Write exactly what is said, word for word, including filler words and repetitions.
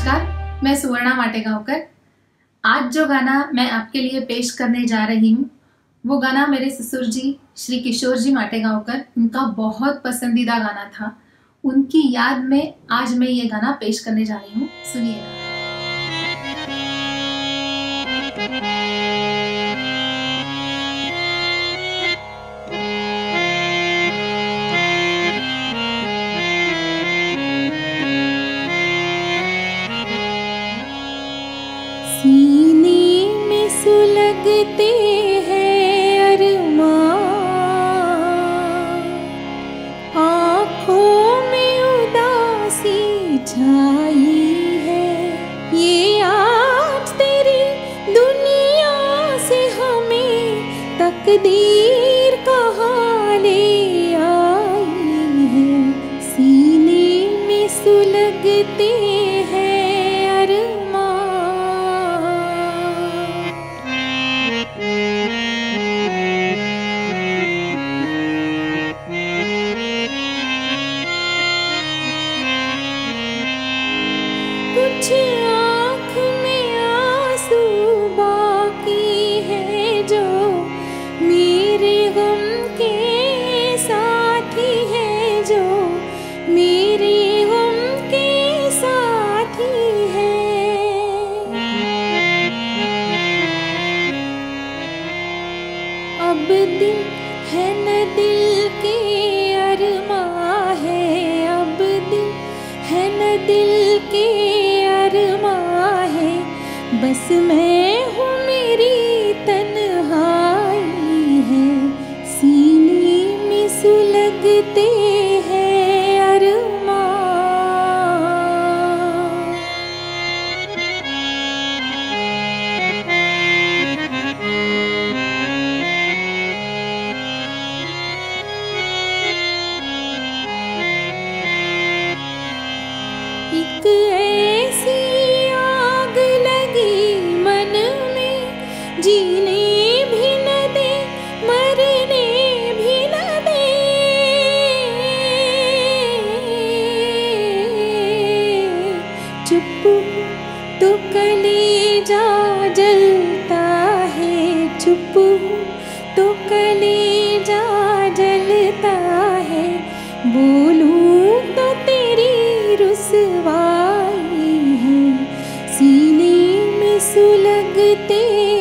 नमस्कार, मैं सुवर्णा माटेगांवकर। आज जो गाना मैं आपके लिए पेश करने जा रही हूँ वो गाना मेरे ससुर जी श्री किशोर जी माटेगांवकर, उनका बहुत पसंदीदा गाना था। उनकी याद में आज मैं ये गाना पेश करने जा रही हूँ, सुनिएगा। सीने में सुलगते हैं अरमां, आँखों में उदासी छाई है। ये आज तेरी दुनिया से हमें तकदीर कहाँ ले आई है। सीने में सुलगते हैं कुछ आँख में आंसू बाकी है जो मेरे गम के साथी है, जो मेरे गम के साथी है। अब दिल है न दिल के अरमां है, अब दिल है न दिल के अरमां है। बस मैं हूँ मेरी तन्हाई है। सीने में सुलगते हैं अरमां। एक ऐसी आग लगी मन में, जीने भी न दे मरने भी न दे। चुप तो कलेजा जलता है, चुप तो कलेजा जलता है। बोलूं तो तेरी रुसवाई है। सीने में सुलगते